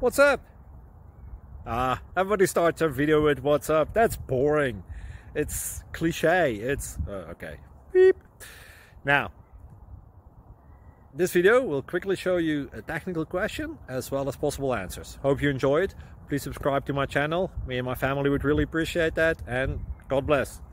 What's up? Everybody starts their video with what's up. That's boring. It's cliche. It's okay. Beep. Now, this video will quickly show you a technical question as well as possible answers. Hope you enjoy it. Please subscribe to my channel. Me and my family would really appreciate that, and God bless.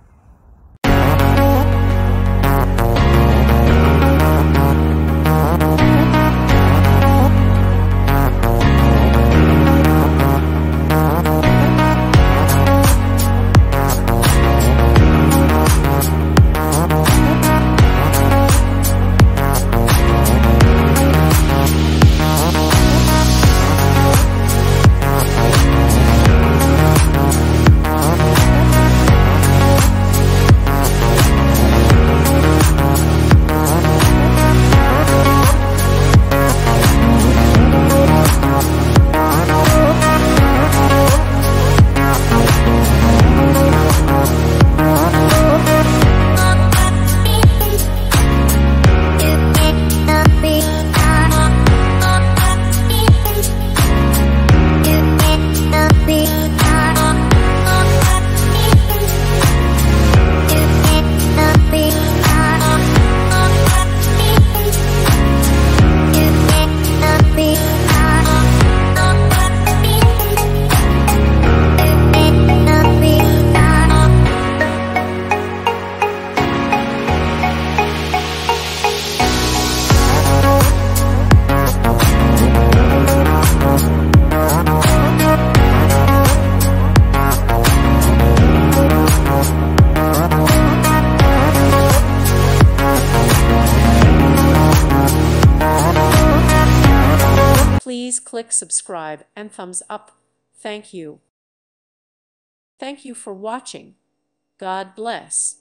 Please click subscribe and thumbs up. Thank you. Thank you for watching. God bless.